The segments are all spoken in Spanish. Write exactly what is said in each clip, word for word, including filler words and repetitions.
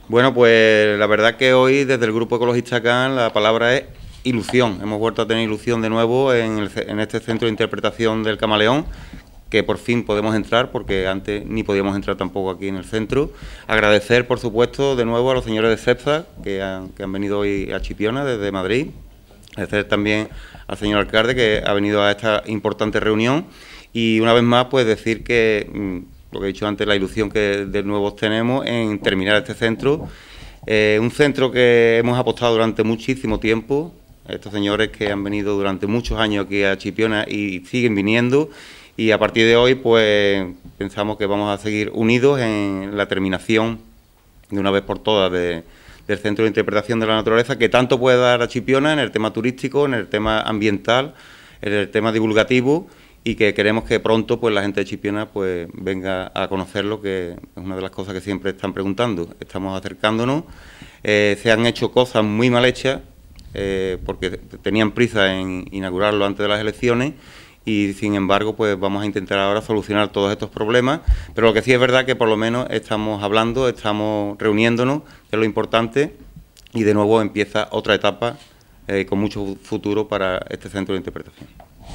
Bueno, pues la verdad que hoy desde el Grupo Ecologista Can la palabra es ilusión. Hemos vuelto a tener ilusión de nuevo en, el, en este centro de interpretación del Camaleón, que por fin podemos entrar, porque antes ni podíamos entrar tampoco aquí en el centro. Agradecer, por supuesto, de nuevo a los señores de CEPSA, que han, que han venido hoy a Chipiona desde Madrid. Agradecer también al señor alcalde, que ha venido a esta importante reunión. Y una vez más, pues decir que, lo que he dicho antes, la ilusión que de nuevo tenemos en terminar este centro. Eh, un centro que hemos apostado durante muchísimo tiempo. Estos señores que han venido durante muchos años aquí a Chipiona y siguen viniendo. Y a partir de hoy, pues pensamos que vamos a seguir unidos en la terminación de una vez por todas de, del Centro de Interpretación de la Naturaleza, que tanto puede dar a Chipiona en el tema turístico, en el tema ambiental, en el tema divulgativo, y que queremos que pronto pues la gente de Chipiona pues venga a conocerlo, que es una de las cosas que siempre están preguntando. Estamos acercándonos, eh, se han hecho cosas muy mal hechas, eh, porque tenían prisa en inaugurarlo antes de las elecciones, y sin embargo pues vamos a intentar ahora solucionar todos estos problemas, pero lo que sí es verdad que por lo menos estamos hablando, estamos reuniéndonos, que es lo importante, y de nuevo empieza otra etapa eh, con mucho futuro para este centro de interpretación.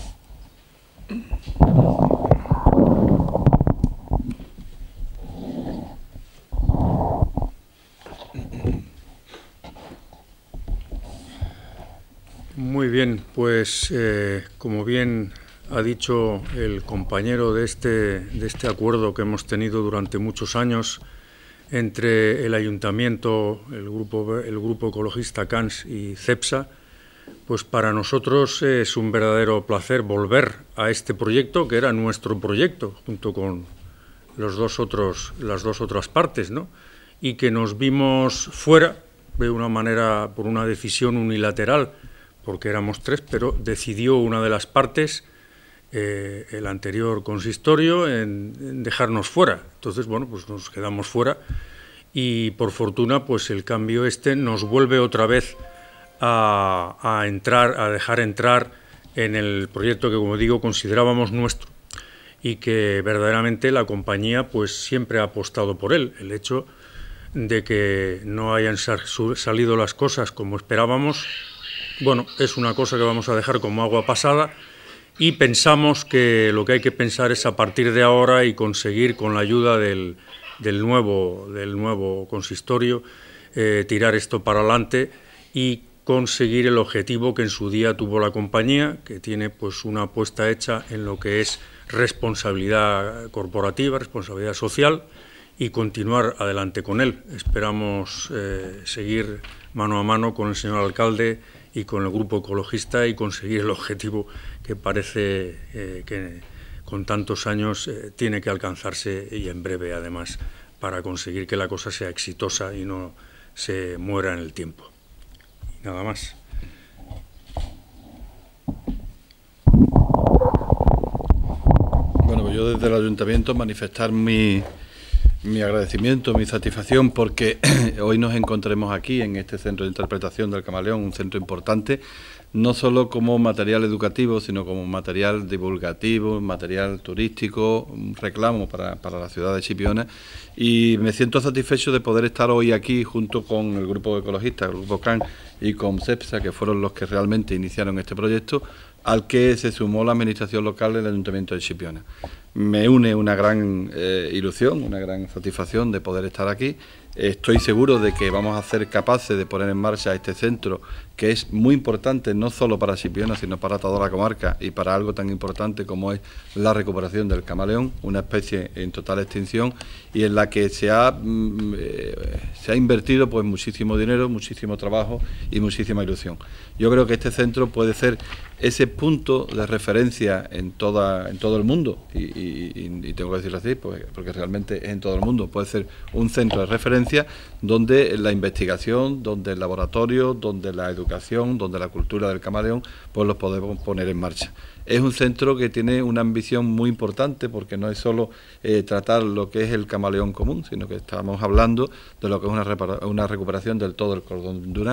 Muy bien, pues eh, como bien ha dicho el compañero de este, de este acuerdo que hemos tenido durante muchos años entre el Ayuntamiento, el Grupo, el grupo Ecologista Cans y CEPSA, pues para nosotros es un verdadero placer volver a este proyecto, que era nuestro proyecto, junto con los dos otros, las dos otras partes, ¿no? Y que nos vimos fuera de una manera, por una decisión unilateral, porque éramos tres, pero decidió una de las partes, eh, el anterior consistorio, en, en dejarnos fuera. Entonces, bueno, pues nos quedamos fuera y, por fortuna, pues el cambio este nos vuelve otra vez a, a entrar, a dejar entrar en el proyecto que, como digo, considerábamos nuestro y que verdaderamente la compañía pues siempre ha apostado por él. El hecho de que no hayan salido las cosas como esperábamos, bueno, es una cosa que vamos a dejar como agua pasada, y pensamos que lo que hay que pensar es a partir de ahora y conseguir, con la ayuda del, del, nuevo, del nuevo consistorio, eh, tirar esto para adelante y conseguir el objetivo que en su día tuvo la compañía, que tiene pues una apuesta hecha en lo que es responsabilidad corporativa, responsabilidad social, y continuar adelante con él. Esperamos eh, seguir mano a mano con el señor alcalde y con el grupo ecologista y conseguir el objetivo que parece eh, que con tantos años eh, tiene que alcanzarse, y en breve además, para conseguir que la cosa sea exitosa y no se muera en el tiempo. Y nada más. Bueno, pues yo desde el Ayuntamiento manifestar mi, mi agradecimiento, mi satisfacción, porque hoy nos encontremos aquí en este centro de interpretación del Camaleón, un centro importante, no solo como material educativo, sino como material divulgativo, material turístico, un reclamo para, para la ciudad de Chipiona. Y me siento satisfecho de poder estar hoy aquí junto con el grupo ecologista, el grupo Can y con CEPSA, que fueron los que realmente iniciaron este proyecto, al que se sumó la administración local del Ayuntamiento de Chipiona. Me une una gran eh, ilusión, una gran satisfacción de poder estar aquí. Estoy seguro de que vamos a ser capaces de poner en marcha este centro, que es muy importante no solo para Chipiona, sino para toda la comarca y para algo tan importante como es la recuperación del camaleón, una especie en total extinción y en la que se ha, eh, se ha invertido pues muchísimo dinero, muchísimo trabajo y muchísima ilusión. Yo creo que este centro puede ser ese punto de referencia en, toda, en todo el mundo, y, y, y tengo que decirlo así, pues, porque realmente es en todo el mundo, puede ser un centro de referencia donde la investigación, donde el laboratorio, donde la educación, donde la cultura del camaleón, pues los podemos poner en marcha. Es un centro que tiene una ambición muy importante, porque no es solo eh, tratar lo que es el camaleón común, sino que estamos hablando de lo que es una, una recuperación del todo el cordón dunar,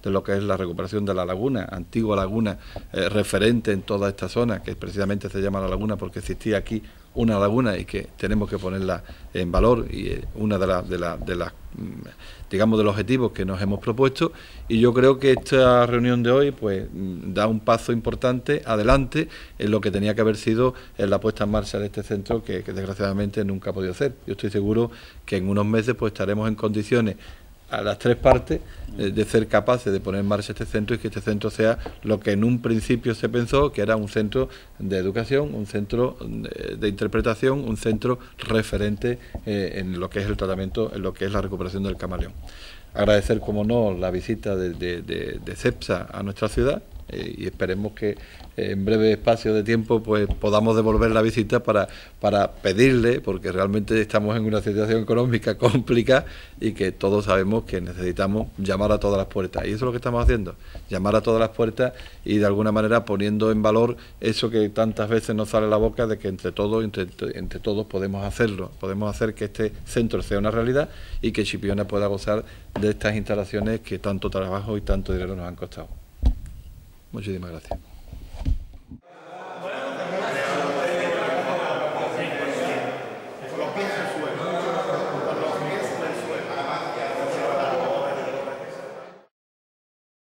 de lo que es la recuperación de la laguna, antigua laguna eh, referente en toda esta zona, que precisamente se llama La Laguna porque existía aquí una laguna y que tenemos que ponerla en valor, y eh, una de las de la, de las digamos de los objetivos que nos hemos propuesto. Y yo creo que esta reunión de hoy pues da un paso importante adelante en lo que tenía que haber sido en la puesta en marcha de este centro, que, que desgraciadamente nunca ha podido ser. Yo estoy seguro que en unos meses pues estaremos en condiciones a las tres partes eh, de ser capaces de poner en marcha este centro, y que este centro sea lo que en un principio se pensó, que era un centro de educación, un centro de, de interpretación, un centro referente eh, en lo que es el tratamiento, en lo que es la recuperación del camaleón. Agradecer, como no, la visita de, de, de, de CEPSA a nuestra ciudad, eh, y esperemos que eh, en breve espacio de tiempo pues podamos devolver la visita para, para pedirle, porque realmente estamos en una situación económica complicada y que todos sabemos que necesitamos llamar a todas las puertas, y eso es lo que estamos haciendo, llamar a todas las puertas y de alguna manera poniendo en valor eso que tantas veces nos sale a la boca, de que entre todos, entre, entre todos podemos hacerlo, podemos hacer que este centro sea una realidad y que Chipiona pueda gozar de estas instalaciones que tanto trabajo y tanto dinero nos han costado. Muchísimas gracias.